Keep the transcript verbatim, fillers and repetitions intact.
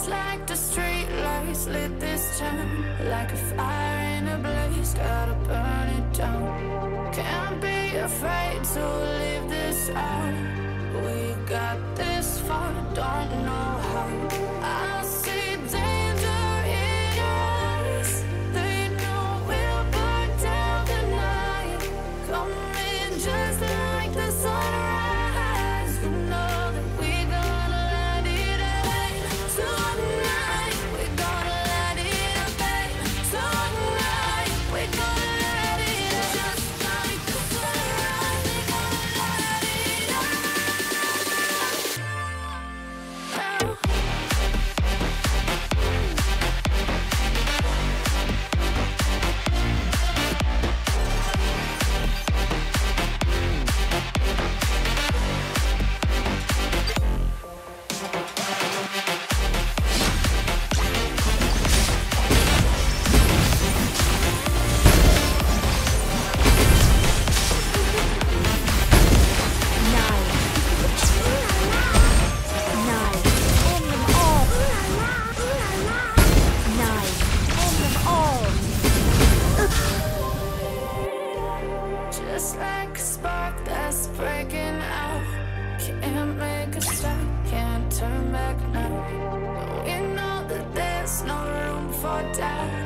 like the street lights lit this town, like a fire in a blaze, gotta burn it down. Can't be afraid to leave this out. We got this far, don't know how. I see danger in eyes. They know we'll burn down the night. Coming just like the sunrise. You know that we gonna let it rain. Tonight we gonna let it rain. Tonight we gonna let it rain. Just like the sunrise, we gonna let it rain. Just like a spark that's breaking out. Can't make a stop, can't turn back now. We know that there's no room for doubt.